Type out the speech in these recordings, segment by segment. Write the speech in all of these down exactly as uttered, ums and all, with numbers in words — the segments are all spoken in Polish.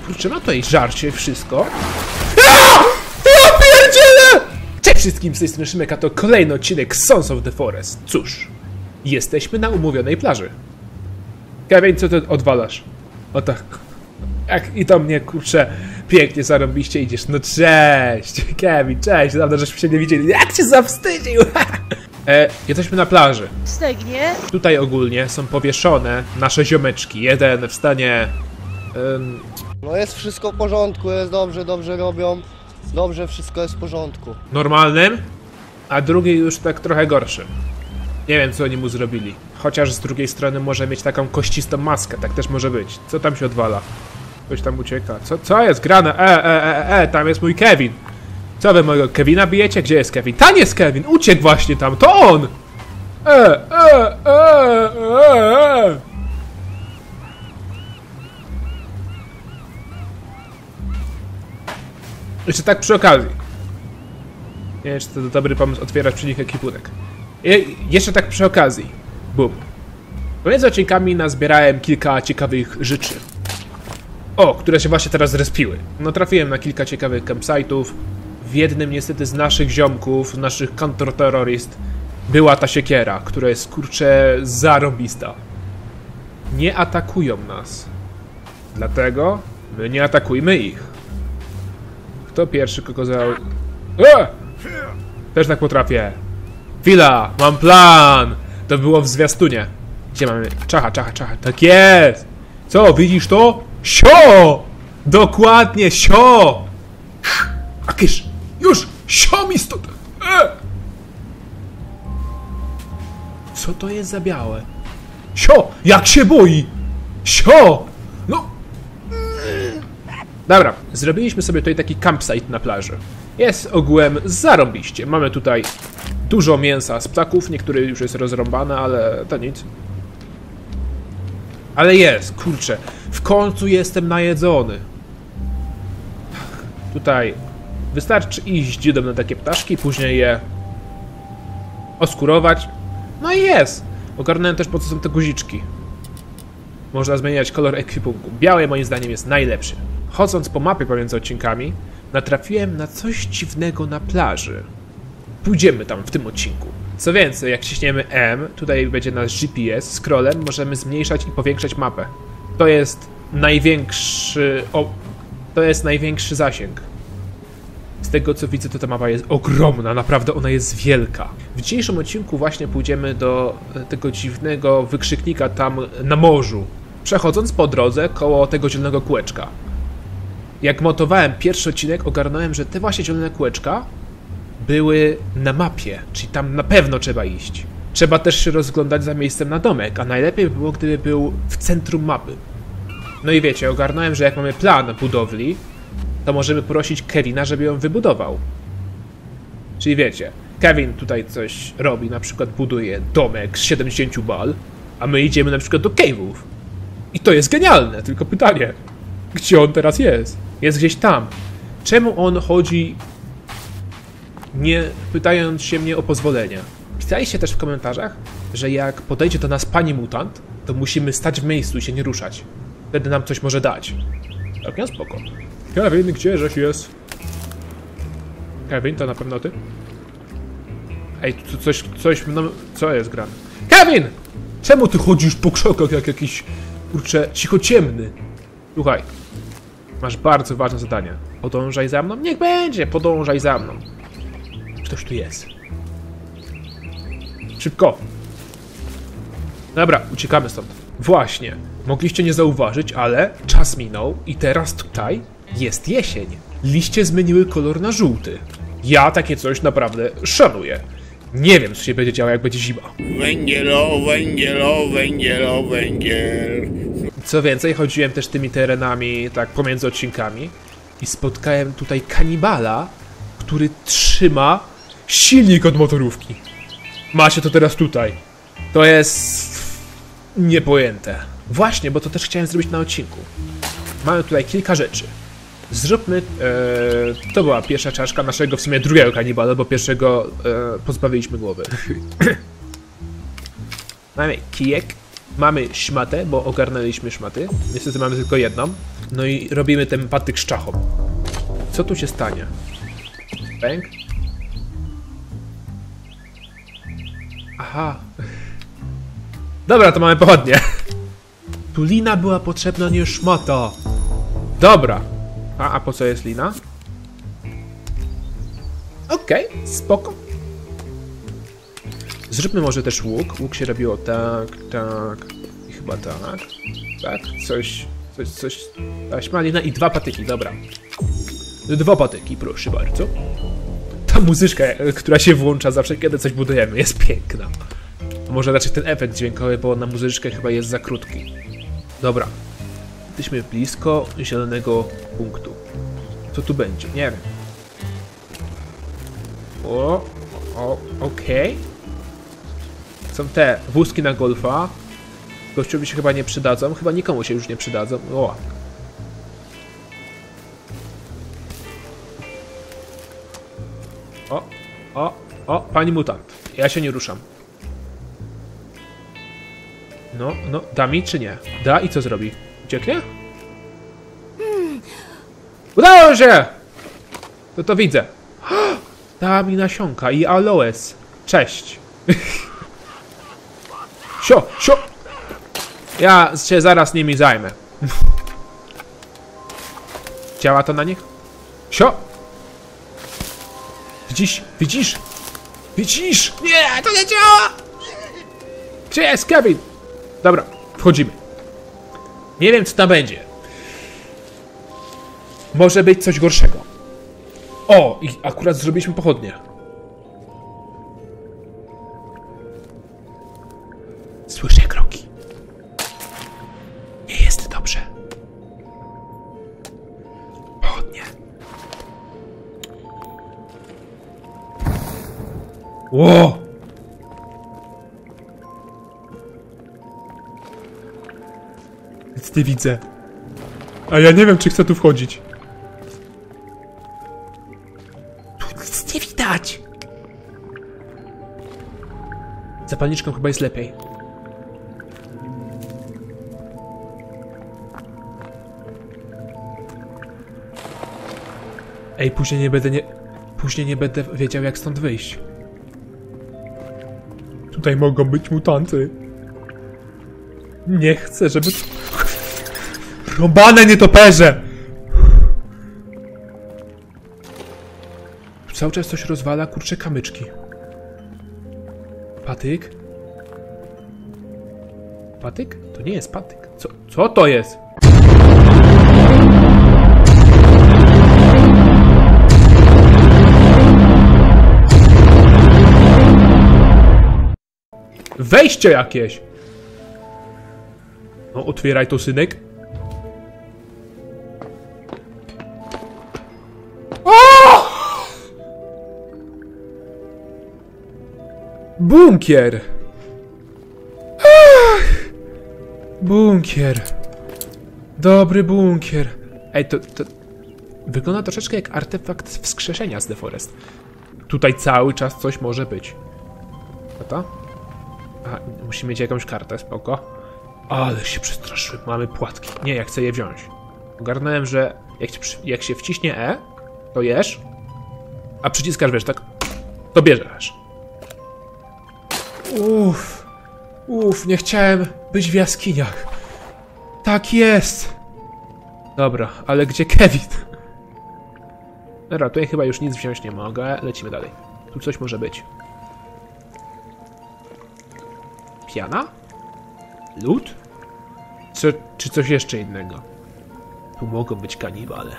kurczę, ma tutaj żarcie, wszystko. Aaaa! Ja pierdzielę! Cześć wszystkim, z tej strony Szymek, a to kolejny odcinek Sons of the Forest. Cóż, jesteśmy na umówionej plaży. Kevin, co ty odwalasz? O tak. Jak i to mnie, kurczę, pięknie zarobiście idziesz. No cześć, Kevin, cześć, dawno żeśmy się nie widzieli. Jak cię zawstydził! e, jesteśmy na plaży. Stegnie. Tutaj ogólnie są powieszone nasze ziomeczki. Jeden w stanie... Um... No jest wszystko w porządku, jest dobrze, dobrze robią. Dobrze, wszystko jest w porządku. Normalnym, a drugi już tak trochę gorszy. Nie wiem, co oni mu zrobili. Chociaż z drugiej strony może mieć taką kościstą maskę, tak też może być. Co tam się odwala? Ktoś tam ucieka. Co, co jest grane? E, e, e, e, tam jest mój Kevin. Co wy mojego Kevina bijecie? Gdzie jest Kevin? Tam jest Kevin! Uciekł właśnie tam, to on! E, e, e, e, e. Jeszcze tak przy okazji. Nie wiem, czy to dobry pomysł otwierać przy nich ekwipunek. Je jeszcze tak przy okazji. Bum. Pomiędzy odcinkami nazbierałem kilka ciekawych rzeczy. O, które się właśnie teraz zrespiły. No trafiłem na kilka ciekawych campsite'ów. W jednym niestety z naszych ziomków, naszych kontrterroryst, była ta siekiera, która jest, kurczę, zarobista. Nie atakują nas. Dlatego my nie atakujmy ich. Kto pierwszy kogo za... E! Też tak potrafię. Chwila, mam plan! To było w zwiastunie. Gdzie mamy? Czacha, czacha, czacha. Tak jest! Co, widzisz to? Sio! Dokładnie, sio! A kysz! Już! Sio mi stąd! E! Co to jest za białe? Sio! Jak się boi! Sio! No! Dobra, zrobiliśmy sobie tutaj taki campsite na plaży. Jest ogółem zarąbiście. Mamy tutaj dużo mięsa z ptaków, niektóre już jest rozrąbane, ale to nic. Ale jest, kurczę, w końcu jestem najedzony. Tutaj wystarczy iść dziudem na takie ptaszki, później je oskurować. No i jest. Ogarnąłem też, po co są te guziczki. Można zmieniać kolor ekwipunku. Biały moim zdaniem jest najlepszy. Chodząc po mapie pomiędzy odcinkami, natrafiłem na coś dziwnego na plaży. Pójdziemy tam w tym odcinku. Co więcej, jak ciśniemy M, tutaj będzie nasz G P S, scrollem możemy zmniejszać i powiększać mapę. To jest największy... O, to jest największy zasięg. Z tego co widzę, to ta mapa jest ogromna, naprawdę ona jest wielka. W dzisiejszym odcinku właśnie pójdziemy do tego dziwnego wykrzyknika tam na morzu, przechodząc po drodze koło tego zielonego kółeczka. Jak montowałem pierwszy odcinek, ogarnąłem, że te właśnie zielone kółeczka były na mapie, czyli tam na pewno trzeba iść. Trzeba też się rozglądać za miejscem na domek, a najlepiej by było, gdyby był w centrum mapy. No i wiecie, ogarnąłem, że jak mamy plan budowli, to możemy prosić Kevina, żeby ją wybudował. Czyli wiecie, Kevin tutaj coś robi, na przykład buduje domek z siedemdziesięciu bal, a my idziemy na przykład do cave'ów. I to jest genialne, tylko pytanie, gdzie on teraz jest? Jest gdzieś tam. Czemu on chodzi, nie pytając się mnie o pozwolenie? Pisaliście też w komentarzach, że jak podejdzie do nas pani mutant, to musimy stać w miejscu i się nie ruszać. Wtedy nam coś może dać. Całkiem spoko. Kevin, gdzieżeś jest? Kevin, to na pewno ty? Ej, tu coś, coś, no, co jest grane? Kevin! Czemu ty chodzisz po krzakach jak jakiś, kurczę, cichociemny? Słuchaj, masz bardzo ważne zadanie. Podążaj za mną? Niech będzie, podążaj za mną. Ktoś tu jest. Szybko. Dobra, uciekamy stąd. Właśnie, mogliście nie zauważyć, ale czas minął i teraz tutaj jest jesień. Liście zmieniły kolor na żółty. Ja takie coś naprawdę szanuję. Nie wiem, co się będzie działo, jak będzie zima. Węgielo, węgielo, węgielo, węgiel. Co więcej, chodziłem też tymi terenami, tak pomiędzy odcinkami i spotkałem tutaj kanibala, który trzyma silnik od motorówki. Macie to teraz tutaj. To jest niepojęte. Właśnie, bo to też chciałem zrobić na odcinku. Mamy tutaj kilka rzeczy. Zróbmy... E, to była pierwsza czaszka naszego w sumie drugiego kanibala, bo pierwszego e, pozbawiliśmy głowy. Mamy kijek. Mamy szmatę, bo ogarnęliśmy szmaty. Niestety mamy tylko jedną. No i robimy ten patyk szczachą. Co tu się stanie? Pęk? Aha. Dobra, to mamy pochodnie. Tu lina była potrzebna, nie szmata. Dobra. A, a po co jest lina? Okej, okay, spoko. Zróbmy może też łuk. Łuk się robiło tak, tak i chyba tak. Tak, coś, coś, coś. Taśma, lina i dwa patyki, dobra. Dwa patyki, proszę bardzo. Ta muzyczka, która się włącza zawsze, kiedy coś budujemy, jest piękna. A może raczej ten efekt dźwiękowy, bo na muzyczkę chyba jest za krótki. Dobra. Jesteśmy blisko zielonego punktu. Co tu będzie? Nie wiem. O, o, okej. Okay. Są te wózki na golfa. Gościowi się chyba nie przydadzą. Chyba nikomu się już nie przydadzą. O. O, o, o, pani mutant. Ja się nie ruszam. No, no, da mi czy nie? Da i co zrobi? Ucieknie? Udało się! To to widzę. Dała mi nasionka i aloes. Cześć. Sio, sio. Ja się zaraz nimi zajmę. Działa to na nich? Sio. Widzisz? Widzisz? Widzisz? Nie, to nie działa! Gdzie jest Kevin? Dobra, wchodzimy. Nie wiem, co tam będzie. Może być coś gorszego. O, i akurat zrobiliśmy pochodnie. Słyszę kroki. Nie jest dobrze. Pochodnie. Ło! Nic nie widzę. A ja nie wiem, czy chcę tu wchodzić. Tu nic nie widać. Zapalniczką chyba jest lepiej. Ej, później nie będę nie... Później nie będę wiedział, jak stąd wyjść. Tutaj mogą być mutanty. Nie chcę, żeby... Robane nietoperze! Cały czas coś rozwala, kurcze kamyczki. Patyk? Patyk? To nie jest patyk. Co, co to jest? Wejście jakieś! No, otwieraj to, synek. O! Bunkier! Bunkier. Dobry bunkier. Ej, to, to... Wygląda troszeczkę jak artefakt wskrzeszenia z The Forest. Tutaj cały czas coś może być. A to? Aha, musimy mieć jakąś kartę, spoko. Ale się przestraszyłem, mamy płatki. Nie, ja chcę je wziąć. Ogarnąłem, że jak, jak się wciśnie E, to jesz, a przyciskasz, wiesz, tak, to bierzesz. Uff, uff, nie chciałem być w jaskiniach. Tak jest. Dobra, ale gdzie Kevin? Dobra, tutaj chyba już nic wziąć nie mogę, lecimy dalej. Tu coś może być. Piana? Lód? Co, czy coś jeszcze innego? Tu mogą być kanibale.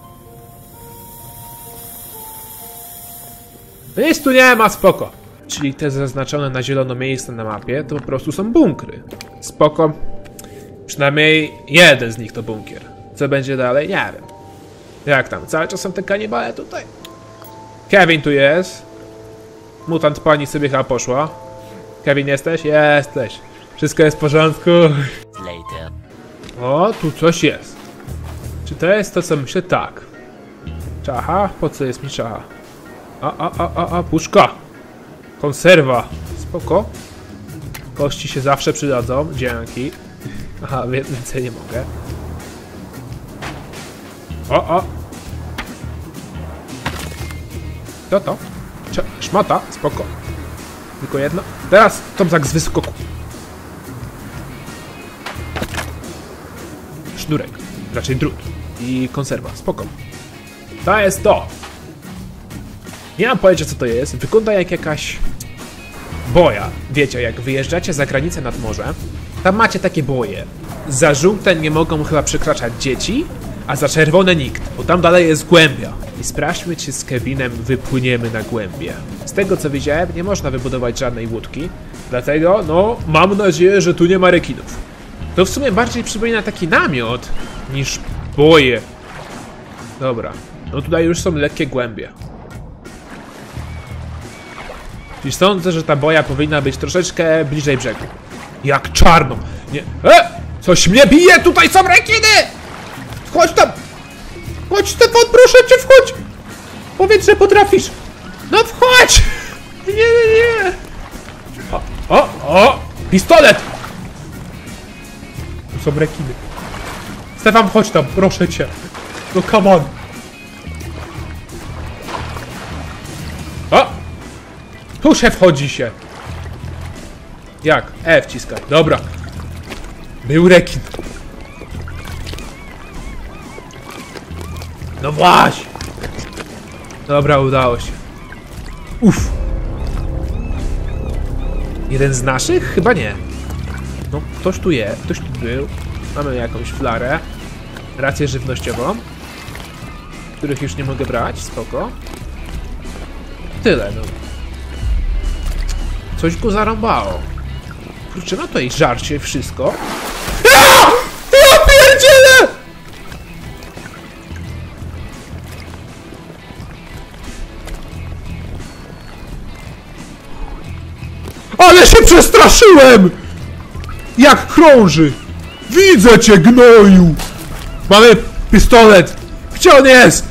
Nic tu nie ma, spoko. Czyli te zaznaczone na zielono miejsca na mapie to po prostu są bunkry. Spoko. Przynajmniej jeden z nich to bunkier. Co będzie dalej? Nie wiem. Jak tam? Cały czas są te kanibale tutaj? Kevin tu jest. Mutant pani sobie chyba poszła. Kevin, jesteś? Jesteś. Wszystko jest w porządku. Later. O, tu coś jest. Czy to jest to, co myślę? Tak. Czacha? Po co jest mi czacha? A, a, a, a, a, puszka. Konserwa. Spoko. Kości się zawsze przydadzą. Dzięki. Aha, więcej nie mogę. O, o! Co to? Cze szmata? Spoko. Tylko jedno. Teraz tomzak z wyskoku. Sznurek. Raczej drut. I konserwa. Spoko. To jest to. Nie mam pojęcia, co to jest. Wygląda jak jakaś boja. Wiecie, jak wyjeżdżacie za granicę nad morze, tam macie takie boje. Za żółte nie mogą chyba przekraczać dzieci, a za czerwone nikt, bo tam dalej jest głębia. I sprawdźmy, czy z Kevinem wypłyniemy na głębię. Z tego, co widziałem, nie można wybudować żadnej łódki, dlatego, no, mam nadzieję, że tu nie ma rekinów. To w sumie bardziej przypomina taki namiot, niż boje. Dobra, no tutaj już są lekkie głębie. I sądzę, że ta boja powinna być troszeczkę bliżej brzegu. Jak czarno! Nie. E! Coś mnie bije! Tutaj są rekiny! Chodź tam! Chodź, Stefan, proszę cię, wchodź! Powiedz, że potrafisz! No wchodź! Nie, nie, nie! O, o, o! Pistolet! Tu są rekiny. Stefan, chodź tam, proszę cię. No come on! O! Tu się wchodzi się! Jak? E wciskaj. Dobra. Był rekin. No właśnie! Dobra, udało się. Uff. Jeden z naszych? Chyba nie. No, ktoś tu jest. Ktoś tu był. Mamy jakąś flarę. Rację żywnościową. Których już nie mogę brać. Spoko. Tyle, no. Coś go zarąbało. Kurczę, no to i żarcie wszystko. Ja! Ja pierdzielę! Ale się przestraszyłem! Jak krąży! Widzę cię, gnoju! Mamy pistolet! Gdzie on jest?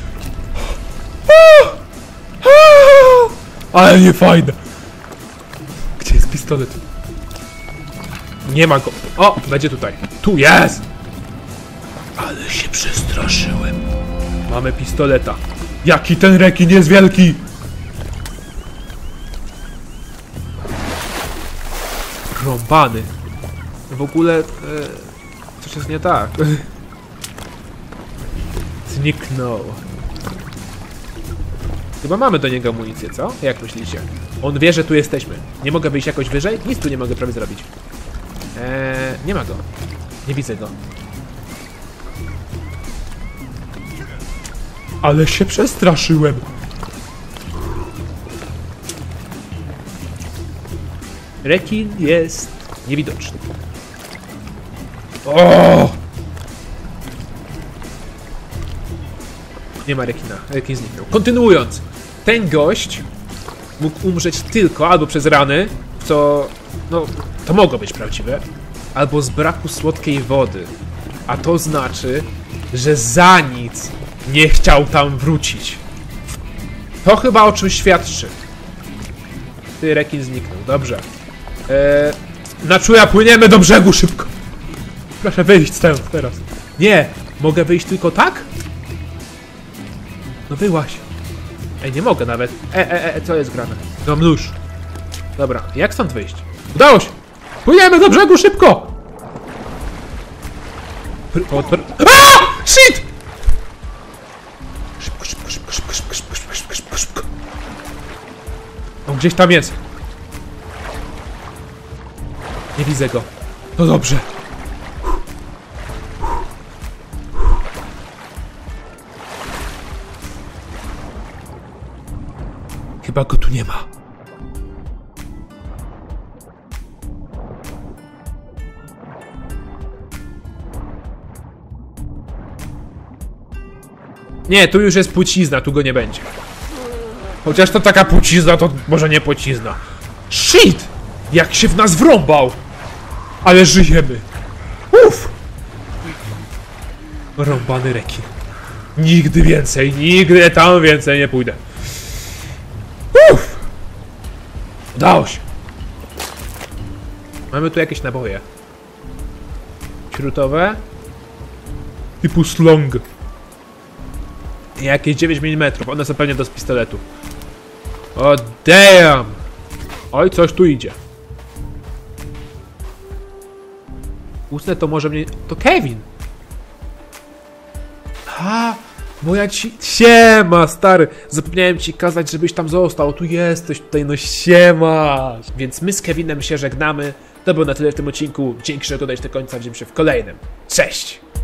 Ale nie fajne! Gdzie jest pistolet? Nie ma go. O, będzie tutaj. Tu jest! Ale się przestraszyłem. Mamy pistoleta. Jaki ten rekin jest wielki! Rąbany. W ogóle... E, coś jest nie tak. Zniknął. Chyba mamy do niego amunicję, co? Jak myślicie? On wie, że tu jesteśmy. Nie mogę wyjść jakoś wyżej? Nic tu nie mogę prawie zrobić. Eee, nie ma go. Nie widzę go. Ale się przestraszyłem. Rekin jest niewidoczny. O! Nie ma rekina. Rekin zniknął. Kontynuując. Ten gość mógł umrzeć tylko albo przez rany, co... no, to mogło być prawdziwe, albo z braku słodkiej wody. A to znaczy, że za nic nie chciał tam wrócić. To chyba o czymś świadczy. Ty, rekin zniknął. Dobrze. Eee, na czuja płyniemy do brzegu szybko. Proszę wyjść stąd teraz. Nie! Mogę wyjść tylko tak? No wyłaź. Ej, nie mogę nawet. E, e, e, co jest grane? No nóż. Dobra, jak stąd wyjść? Udało się! Płyniemy do brzegu szybko! Pr pr A! Shit! Szybko, szybko, szybko, szybko, szybko, szybko, szybko, szybko, szybko, szybko. On gdzieś tam jest. Nie widzę go. No dobrze. Chyba go tu nie ma. Nie, tu już jest płcizna, tu go nie będzie. Chociaż to taka płcizna, to może nie płcizna. Shit! Jak się w nas wrąbał! Ale żyjemy. Uff! Rąbany rekin. Nigdy więcej, nigdy tam więcej nie pójdę. Uff! Udało się. Mamy tu jakieś naboje. Śrutowe. Typu slong. Jakieś dziewięć milimetrów, one są pewnie do pistoletu. O damn! Oj, coś tu idzie. Usnę to może mnie... To Kevin! Ha! Moja ci... Siema, stary! Zapomniałem ci kazać, żebyś tam został. Tu jesteś, tutaj, no siema! Więc my z Kevinem się żegnamy. To było na tyle w tym odcinku. Dzięki, że oglądałeś do końca. Widzimy się w kolejnym. Cześć!